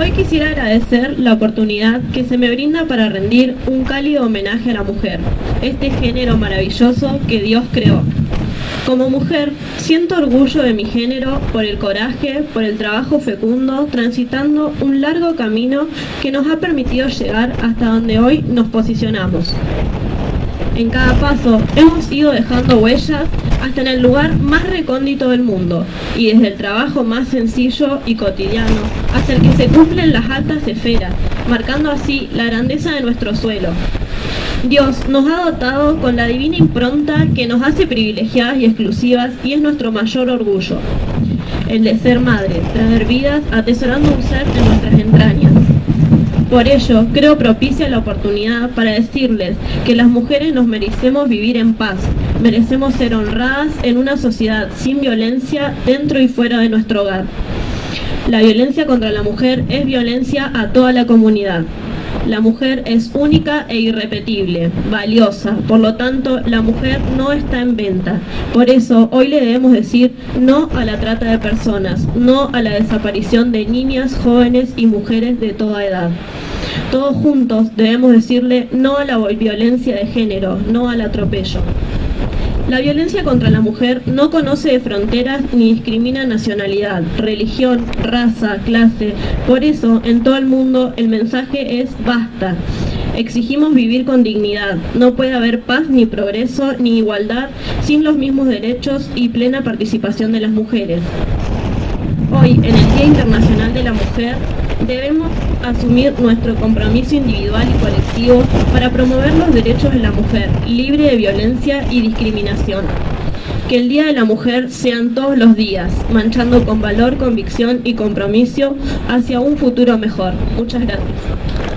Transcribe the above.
Hoy quisiera agradecer la oportunidad que se me brinda para rendir un cálido homenaje a la mujer, este género maravilloso que Dios creó. Como mujer, siento orgullo de mi género por el coraje, por el trabajo fecundo, transitando un largo camino que nos ha permitido llegar hasta donde hoy nos posicionamos. En cada paso hemos ido dejando huellas hasta en el lugar más recóndito del mundo, y desde el trabajo más sencillo y cotidiano hasta el que se cumple en las altas esferas, marcando así la grandeza de nuestro suelo. Dios nos ha dotado con la divina impronta que nos hace privilegiadas y exclusivas, y es nuestro mayor orgullo, el de ser madres, traer vidas, atesorando un ser en nuestras entrañas. Por ello, creo propicia la oportunidad para decirles que las mujeres nos merecemos vivir en paz, merecemos ser honradas en una sociedad sin violencia dentro y fuera de nuestro hogar. La violencia contra la mujer es violencia a toda la comunidad. La mujer es única e irrepetible, valiosa, por lo tanto la mujer no está en venta. Por eso hoy le debemos decir no a la trata de personas, no a la desaparición de niñas, jóvenes y mujeres de toda edad. Todos juntos debemos decirle no a la violencia de género, no al atropello. La violencia contra la mujer no conoce de fronteras ni discrimina nacionalidad, religión, raza, clase. Por eso, en todo el mundo, el mensaje es basta. Exigimos vivir con dignidad. No puede haber paz, ni progreso, ni igualdad sin los mismos derechos y plena participación de las mujeres. Hoy, en el Día Internacional de la Mujer, debemos asumir nuestro compromiso individual y colectivo para promover los derechos de la mujer, libre de violencia y discriminación. Que el Día de la Mujer sean todos los días, manchando con valor, convicción y compromiso hacia un futuro mejor. Muchas gracias.